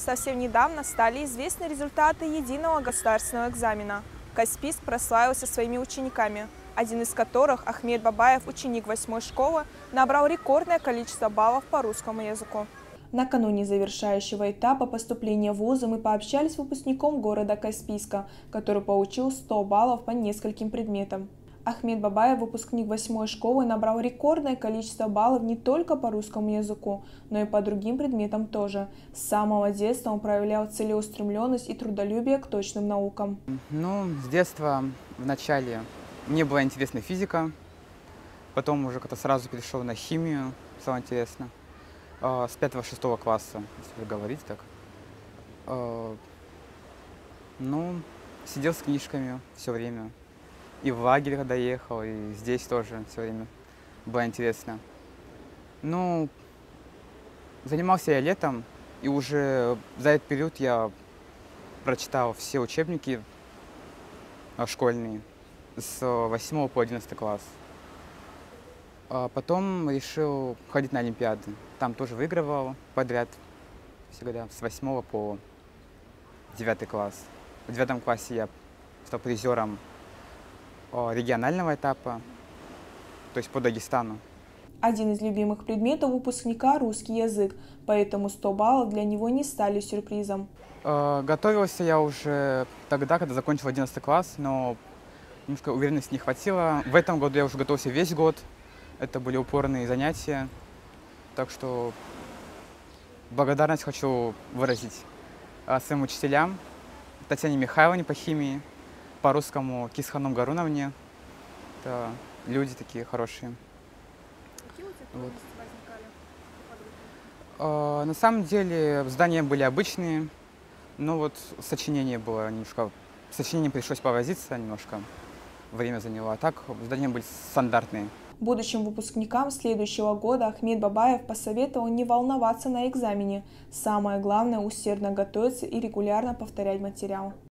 Совсем недавно стали известны результаты единого государственного экзамена. Каспийск прославился своими учениками, один из которых, Ахмед Бабаев, ученик 8-й школы, набрал рекордное количество баллов по русскому языку. Накануне завершающего этапа поступления в вузы мы пообщались с выпускником города Каспийска, который получил 100 баллов по нескольким предметам. Ахмед Бабаев, выпускник 8-й школы, набрал рекордное количество баллов не только по русскому языку, но и по другим предметам тоже. С самого детства он проявлял целеустремленность и трудолюбие к точным наукам. С детства вначале мне была интересна физика, потом уже как-то сразу перешел на химию, стало интересно. С 5-6 класса, если говорить так. Сидел с книжками все время. И в лагерь, когда ехал, и здесь тоже все время было интересно. Занимался я летом, и уже за этот период я прочитал все учебники школьные с 8 по 11 класс. Потом решил ходить на олимпиады. Там тоже выигрывал подряд, всегда, с 8 по 9 класс. В 9 классе я стал призером регионального этапа, то есть по Дагестану. Один из любимых предметов выпускника – русский язык, поэтому 100 баллов для него не стали сюрпризом. Готовился я уже тогда, когда закончил 11 класс, но немножко уверенности не хватило. В этом году я уже готовился весь год, это были упорные занятия, так что благодарность хочу выразить своим учителям, Татьяне Михайловне по химии, по-русскому Кисханум Гаруновне. Это люди такие хорошие. Какие у тебя трудности возникали? На самом деле здания были обычные, но сочинение было немножко... С сочинением пришлось повозиться немножко, время заняло, а так здания были стандартные. Будущим выпускникам следующего года Ахмед Бабаев посоветовал не волноваться на экзамене. Самое главное – усердно готовиться и регулярно повторять материал.